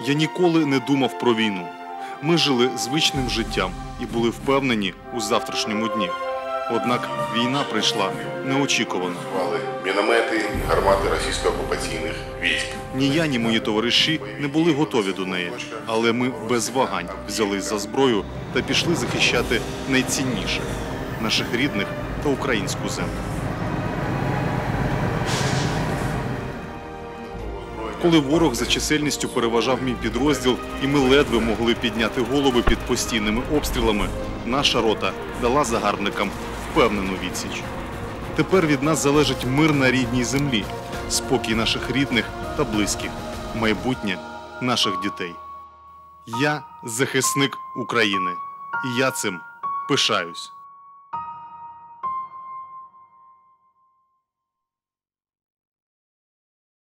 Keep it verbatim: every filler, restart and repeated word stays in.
Я ніколи не думав про війну. Ми жили звичним життям і були впевнені у завтрашньому дні. Однак війна прийшла неочікувано. Міномети, гармати російсько-окупаційних військ. Ні я, ні мої товариші не були готові до неї. Але ми без вагань взялись за зброю та пішли захищати найцінніше – наших рідних та українську землю. Коли ворог за чисельністю переважав мій підрозділ і ми ледве могли підняти голови під постійними обстрілами, наша рота дала загарбникам впевнену відсіч. Тепер від нас залежить мир на рідній землі, спокій наших рідних та близьких, майбутнє наших дітей. Я захисник України, і я цим пишаюсь.